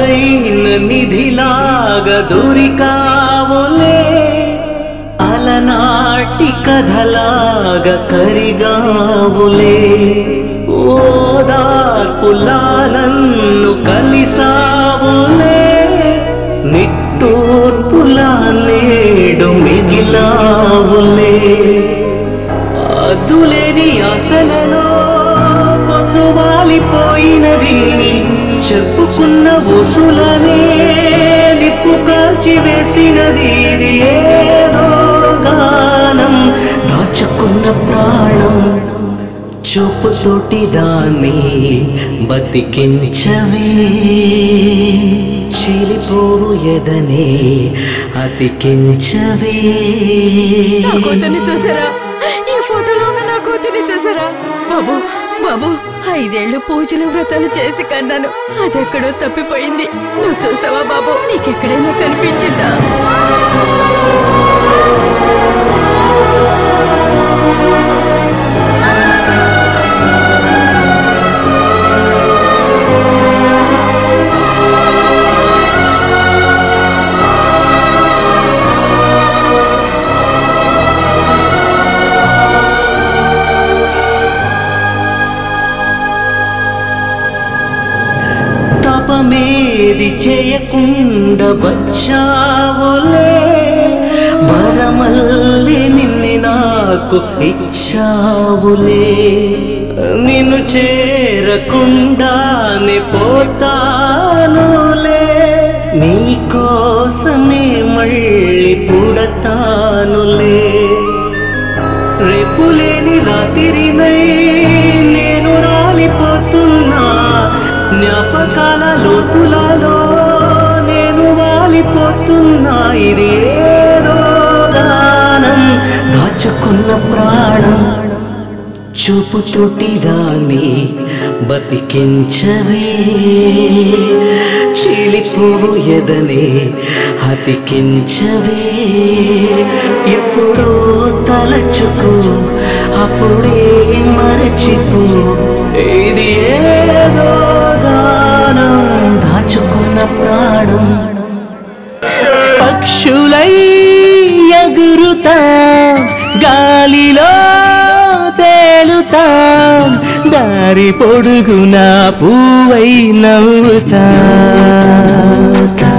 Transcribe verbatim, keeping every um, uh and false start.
అరుదైన నిధిలాగా దొరికావులే అలనాటి కథలాగా కరిగావులే ఓదార్పులా నన్ను కలిసావులే నిట్టూర్పులా నేడు మిగిలావులే అదులేని అసలలో పొద్దువాలిపోయినది చెప్పుకున్న ఊసులనే నిప్పు కాల్చి వేసినది ఇది ఏదో గానం దాచుకున్న ప్రాణం చూపుతోటి దాన్ని బతికించవే చీలిపోవు ఎదనే అతికించవే. నా కూతుర్ని చూసారా? ఈ ఫోటోలో ఉన్న నా కూతుర్ని చూసారా? బాబు బాబు ఐదేళ్లు పూజలు వ్రతాలు చేసి కన్నాను, అదెక్కడో తప్పిపోయింది. నువ్వు చూసావా బాబు? నీకెక్కడైనా కనిపించిందా? తపమేది చేయకుండా వచ్చావులే వరమల్లి నిన్ను నాకు ఇచ్చావులే నిన్ను చేరకుండానే పోతానులే నీకోసమే మళ్ళీ పుడతానులే రేపులేని రాత్రినై నేను రాలిపోతున్నా జ్ఞాపకాల లోతులలో నేను వాలిపోతున్నా ఇది ఏదో గానం దాచుకున్న ప్రాణం చూపుతోటి దాన్ని బతికించవే చీలిపోవు ఎదనే అతికించవే ఎప్పుడో తలచుకో అప్పుడే మరచిపో ఇది ఏదో గానం దాచుకున్న ప్రాణం పక్షులై ఎగురుతాం గాలిలో తేలుతాం దారి పొడుగునా పువ్వై నవ్వుతాం.